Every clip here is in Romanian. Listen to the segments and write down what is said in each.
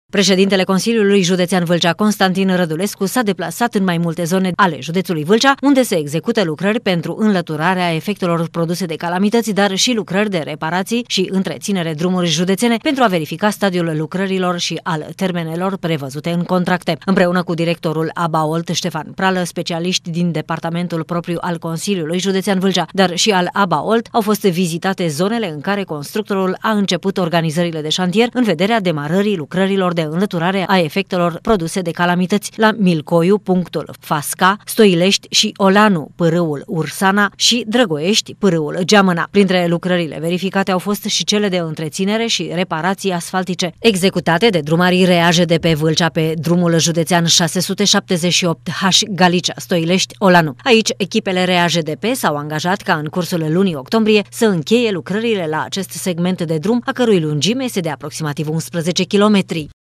Președintele Consiliului Județean Vâlcea, Constantin Rădulescu, s-a deplasat în mai multe zone ale județului Vâlcea, unde se execută lucrări pentru înlăturarea efectelor produse de calamități, dar și lucrări de reparații și întreținere drumuri județene pentru a verifica stadiul lucrărilor și al termenelor prevăzute în contracte. Împreună cu directorul ABA-OLT, Ștefan Prală, specialiști din departamentul propriu al Consiliului Județean Vâlcea, dar și al ABA-OLT, au fost vizitate zonele în care constructorul a început organizările de șantier în vederea demarării lucrărilor de înlăturare a efectelor produse de calamități la Milcoiu, punctul Fasca, Stoilești și Olanu, pârâul Ursana și Drăgoiești, pârâul Geamăna. Printre lucrările verificate au fost și cele de întreținere și reparații asfaltice, executate de drumarii RAJDP Vâlcea pe drumul județean 678H Galicea, Stoilești, Olanu. Aici, echipele RAJDP s-au angajat ca în cursul lunii octombrie să încheie lucrările la acest segment de drum, a cărui lungime este de aproximativ 11 km.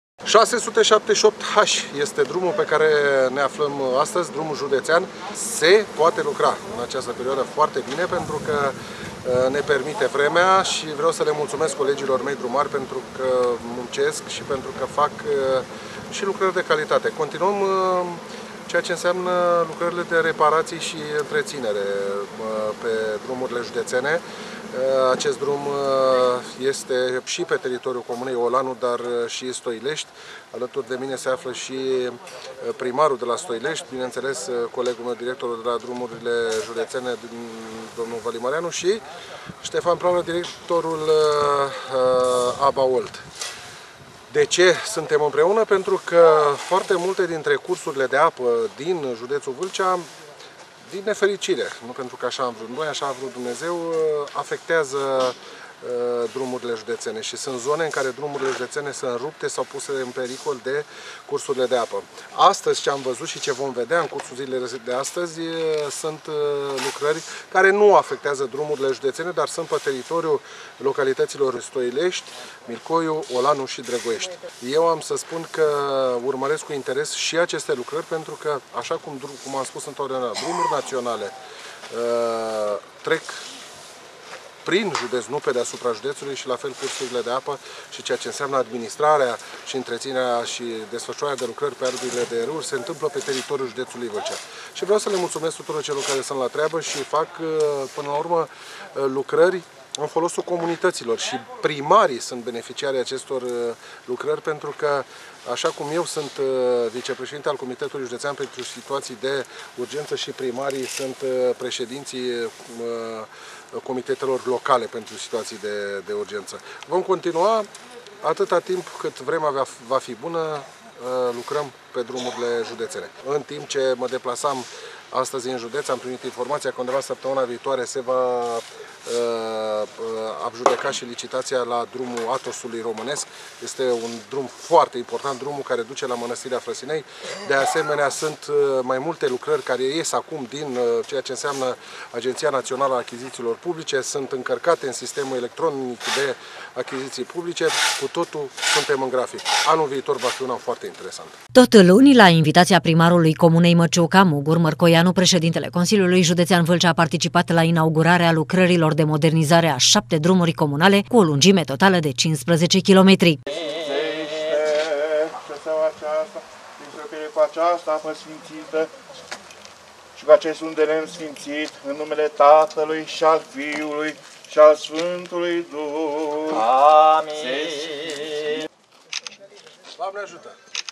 678H este drumul pe care ne aflăm astăzi, drumul județean. Se poate lucra în această perioadă foarte bine pentru că ne permite vremea și vreau să le mulțumesc colegilor mei drumari pentru că muncesc și pentru că fac și lucrări de calitate. Continuăm ceea ce înseamnă lucrările de reparații și întreținere pe drumurile județene. Acest drum este și pe teritoriul comunei Olanu, dar și Stoilești. Alături de mine se află și primarul de la Stoilești, bineînțeles colegul meu, directorul de la drumurile județene, domnul Valimareanu, și Ștefan Prală, directorul ABA-OLT. De ce suntem împreună? Pentru că foarte multe dintre cursurile de apă din județul Vâlcea, din nefericire, nu pentru că așa am vrut noi, așa a vrut Dumnezeu, afectează drumurile județene și sunt zone în care drumurile județene sunt rupte sau puse în pericol de cursurile de apă. Astăzi ce am văzut și ce vom vedea în cursul zilei de astăzi sunt lucrări care nu afectează drumurile județene, dar sunt pe teritoriul localităților Stoilești, Milcoiu, Olanu și Drăgoiești. Eu am să spun că urmăresc cu interes și aceste lucrări pentru că, așa cum am spus întotdeauna, drumuri naționale trec prin județ, nu pe deasupra județului, și la fel cursurile de apă și ceea ce înseamnă administrarea și întreținerea și desfășurarea de lucrări pe ardurile de râuri se întâmplă pe teritoriul județului Vâlcea. Și vreau să le mulțumesc tuturor celor care sunt la treabă și fac până la urmă lucrări în folosul comunităților și primarii sunt beneficiarii acestor lucrări pentru că, așa cum eu sunt vicepreședinte al Comitetului Județean pentru situații de urgență și primarii sunt președinții comitetelor locale pentru situații de urgență. Vom continua atâta timp cât vremea va fi bună, lucrăm pe drumurile județene. În timp ce mă deplasam astăzi în județ, am primit informația că undeva săptămâna viitoare se va adjudeca și licitația la drumul Atosului românesc. Este un drum foarte important, drumul care duce la Mănăstirea Frăsinei. De asemenea, sunt mai multe lucrări care ies acum din ceea ce înseamnă Agenția Națională a Achizițiilor Publice, sunt încărcate în sistemul electronic de achiziții publice. Cu totul suntem în grafic. Anul viitor va fi un an foarte interesant. Tot luni, la invitația primarului Comunei Măciuca, Mugur Mărcoianu, președintele Consiliului Județean Vâlcea a participat la inaugurarea lucrărilor de modernizare a 7 drumuri comunale cu o lungime totală de 15 km. Cu aceasta apă sfințită și cu acest unde lemn sfințit, în numele Tatălui și al Fiului și al Sfântului Duh. Amin. Doamne ajută!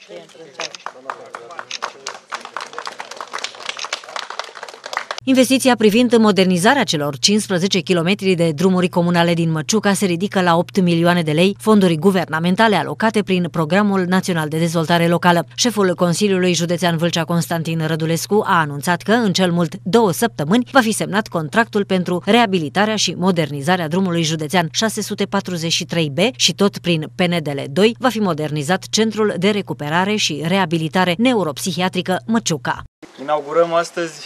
Investiția privind modernizarea celor 15 km de drumuri comunale din Măciuca se ridică la 8 milioane de lei, fonduri guvernamentale alocate prin Programul Național de Dezvoltare Locală. Șeful Consiliului Județean Vâlcea, Constantin Rădulescu, a anunțat că în cel mult 2 săptămâni va fi semnat contractul pentru reabilitarea și modernizarea drumului județean 643B și tot prin PNDL 2 va fi modernizat Centrul de Recuperare și Reabilitare Neuropsihiatrică Măciuca. Inaugurăm astăzi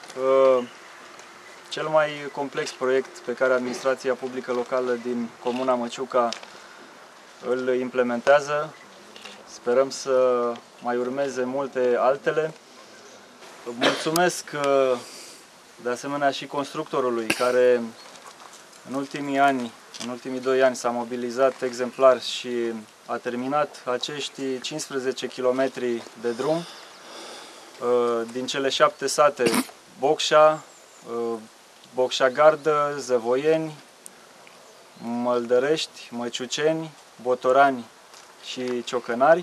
cel mai complex proiect pe care administrația publică locală din Comuna Măciuca îl implementează. Sperăm să mai urmeze multe altele. Mulțumesc de asemenea și constructorului care în ultimii 2 ani s-a mobilizat exemplar și a terminat acești 15 km de drum din cele 7 sate Bocșa, Bocșa Gardă, Zăvoieni, Măldărești, Măciuceni, Botorani și Ciocănari.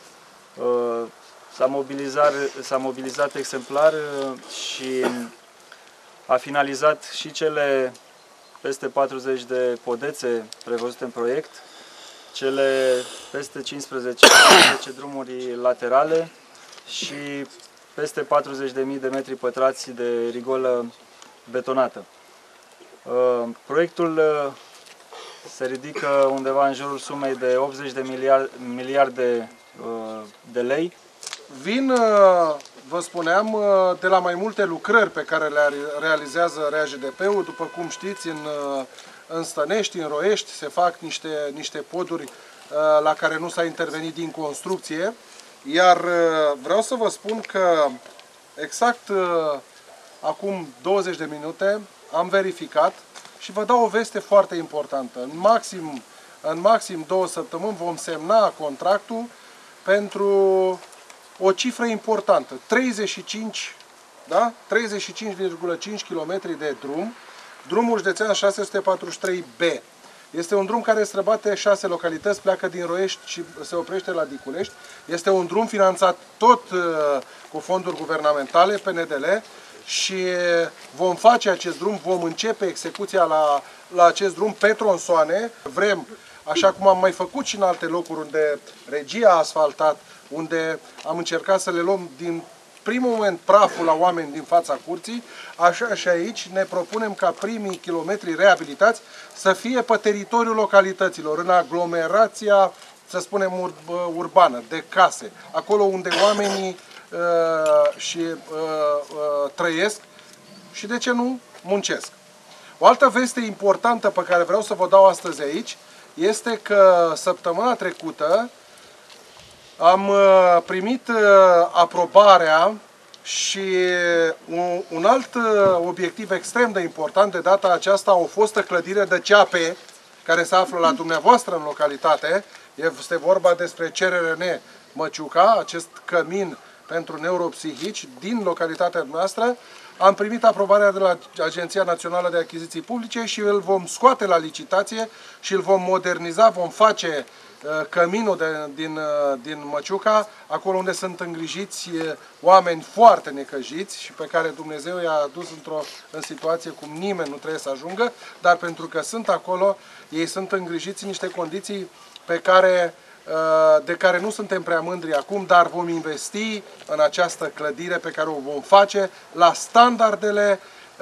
S-a mobilizat exemplar și a finalizat și cele peste 40 de podețe prevăzute în proiect, cele peste 15 drumuri laterale și peste 40.000 de metri pătrați de rigolă betonată. Proiectul se ridică undeva în jurul sumei de 80 de miliarde de lei. Vin, vă spuneam, de la mai multe lucrări pe care le realizează ReaJDP-ul. După cum știți, în Stănești, în Roiești, se fac niște poduri la care nu s-a intervenit din construcție. Iar vreau să vă spun că exact acum 20 de minute am verificat și vă dau o veste foarte importantă. În maxim 2 săptămâni vom semna contractul pentru o cifră importantă. 35,5 km de drum, drumul județean 643B. Este un drum care străbate 6 localități, pleacă din Roiești și se oprește la Diculești. Este un drum finanțat tot cu fonduri guvernamentale, PNDL, și vom face acest drum, vom începe execuția la acest drum pe tronsoane. Vrem, așa cum am mai făcut și în alte locuri unde regia a asfaltat, unde am încercat să le luăm din primul moment praful la oameni din fața curții, așa și aici ne propunem ca primii kilometri reabilitați să fie pe teritoriul localităților, în aglomerația, să spunem, urbană, de case, acolo unde oamenii trăiesc și, de ce nu, muncesc. O altă veste importantă pe care vreau să vă dau astăzi aici este că săptămâna trecută am primit aprobarea și un alt obiectiv extrem de important. De data aceasta, o fostă clădire de CAP care se află la dumneavoastră în localitate. Este vorba despre CRRN Măciuca, acest cămin pentru neuropsihici din localitatea noastră. Am primit aprobarea de la Agenția Națională de Achiziții Publice și îl vom scoate la licitație și îl vom moderniza, vom face căminul din Măciuca, acolo unde sunt îngrijiți oameni foarte necăjiți și pe care Dumnezeu i-a adus în situație cum nimeni nu trebuie să ajungă, dar pentru că sunt acolo, ei sunt îngrijiți în niște condiții de care nu suntem prea mândri acum, dar vom investi în această clădire pe care o vom face la standardele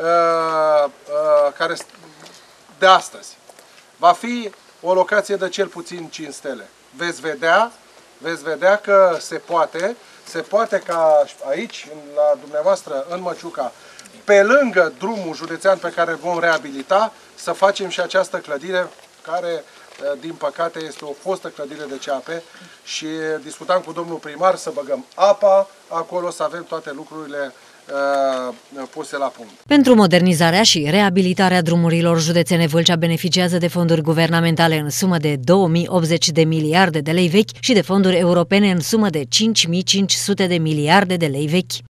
de astăzi. Va fi o locație de cel puțin 5 stele. Veți vedea că se poate ca aici, la dumneavoastră, în Măciuca, pe lângă drumul județean pe care îl vom reabilita, să facem și această clădire care, din păcate, este o fostă clădire de CAP și discutam cu domnul primar să băgăm apa acolo, să avem toate lucrurile puse la punct. Pentru modernizarea și reabilitarea drumurilor, județene Vâlcea beneficiază de fonduri guvernamentale în sumă de 2080 de miliarde de lei vechi și de fonduri europene în sumă de 5500 de miliarde de lei vechi.